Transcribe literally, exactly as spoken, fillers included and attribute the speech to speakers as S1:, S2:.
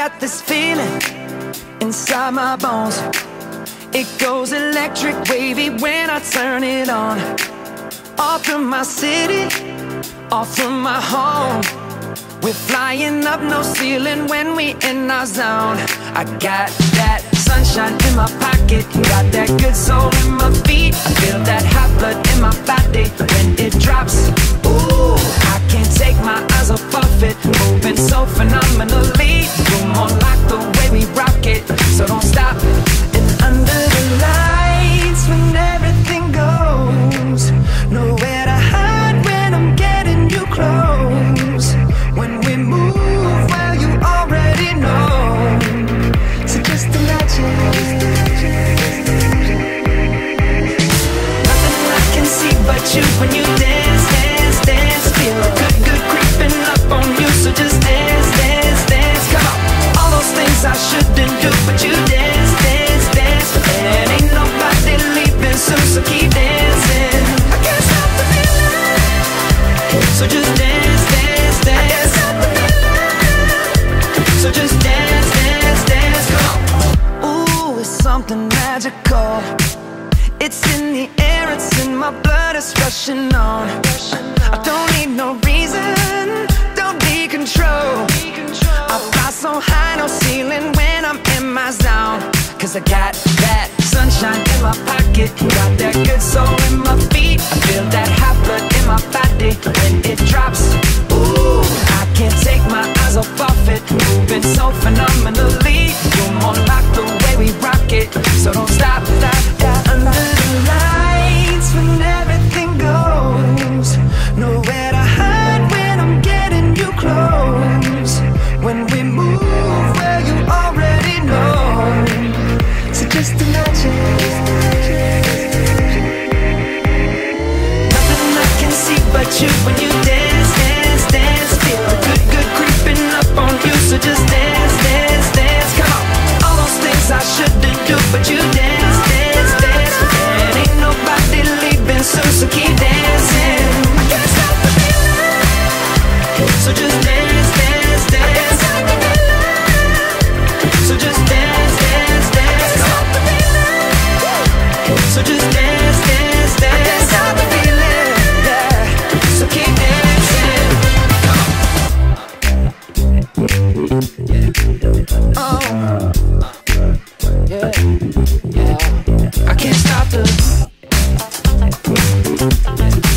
S1: got this feeling inside my bones. It goes electric wavy when I turn it on. Off from my city, off from my home. We're flying up, no ceiling when we in our zone. I got that sunshine in my pocket, got that good soul in my feet. I feel that hot blood in my body when it drops. Ooh, I can't take my eyes off of it, moving so phenomenally. You're more like the way we rock it, so don't stop. And under the lights when everything goes, nowhere to hide when I'm getting you close. When we move, well, you already know. So just imagine. Nothing I can see but you when you dance, dance, dance. Feel good, good creeping up on you. So just dance, dance, dance. Come on. All those things I shouldn't do, but you dance, dance, dance. And ain't nobody leaving soon, so keep dancing. I can't stop the feeling. So just dance, dance, dance. So just dance, dance, dance, come on. Ooh, it's something magical. It's in the air, it's in my blood, it's rushing on. I don't need no reason, don't need control. I fly so high, no ceiling when I'm in my zone. Cause I got that sunshine in my pocket, got that good soul in my feet. I feel that hot blood in my body when it drops. Ooh, I can't take my eyes off of it, moving so phenomenally. You're more like the way we rock it, so don't stop, stop, stop. Under the lights when everything goes, nowhere to hide when I'm getting you close. When we move, well, you already know. So just imagine. Nothing I can see but you when you dance, dance, dance. Feel good, good creeping up on you. So just dance, dance, dance. Come on. All those things I shouldn't do, but you dance, dance, dance. And ain't nobody leaving soon, so keep dancing. I can't stop the feeling. So just dance, dance, dance. So just dance, dance, dance. So just dance, dance, dance. I can't stop the feeling, yeah. So keep dancing. Oh, yeah, yeah. I can't stop the.